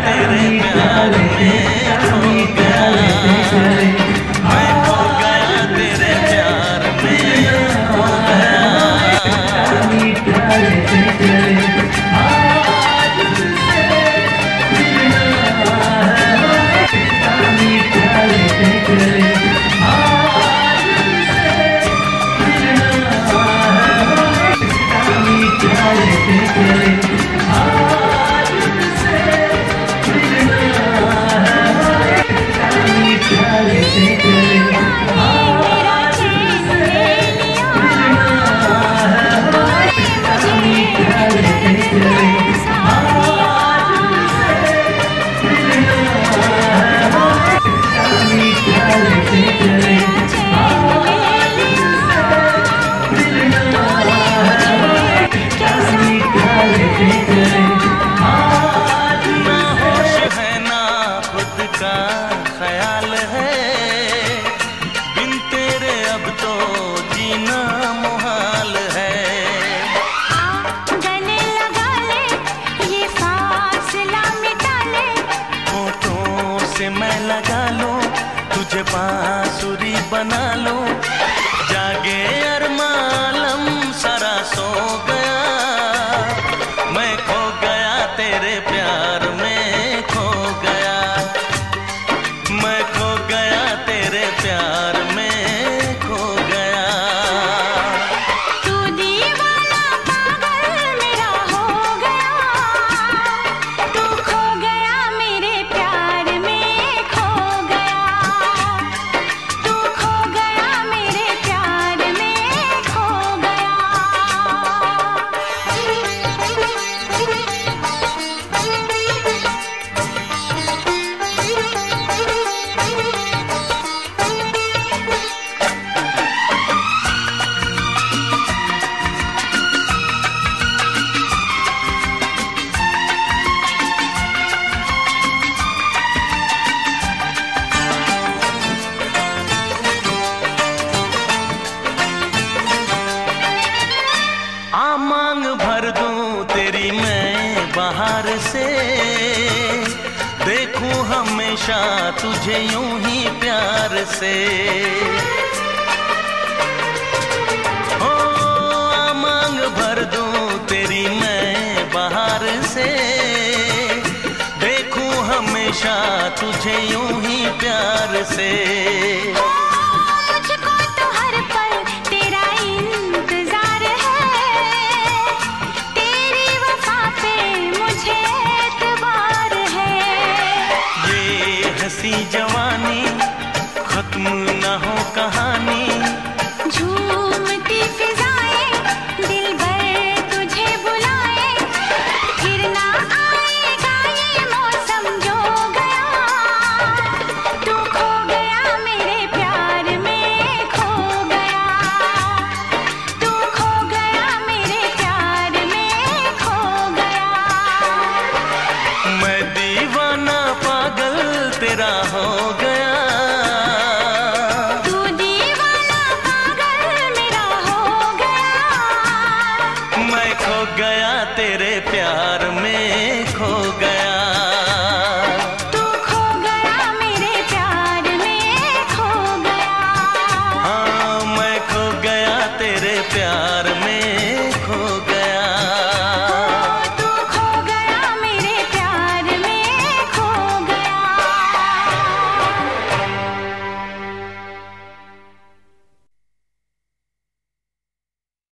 तेरे प्यार में खो गया, मैं खो गया तेरे प्यार में खो गया। ख्याल है बिन तेरे अब तो जीना मुहाल है। गले लगा ले ये फासला मिटा ले, होठों से मैं लगा लूं तुझे बांसुरी बना लूं, जागे अरमालम सारा सो गया, मैं खो गया तेरे प्यार में खो गया, मैं खो गया तेरे प्यार में खो गया। तू दीवाना पागल मेरा हो गया, तू खो गया मेरे प्यार में खो गया, तू खो गया मेरे प्यार में खो गया। आ मांग भर दूं तेरी मैं बाहर से, देखूं हमेशा तुझे यूं ही प्यार से। ओ आ मांग भर दूं तेरी मैं बाहर से, देखूं हमेशा तुझे यूं ही प्यार से। मुझको तो हर पल तेरा इंतजार है, तेरी वफा पे मुझे एतबार है। ये हंसी जवानी खत्म न हो कहानी, झूमती फिजाएं दिल भर तुझे बुलाए, फिर ना आएगा ये मौसम जो गया, तू खो गया मेरे प्यार में खो गया, तू खो गया मेरे प्यार में खो गया। मैं दीवाना पागल तेरा हो गया।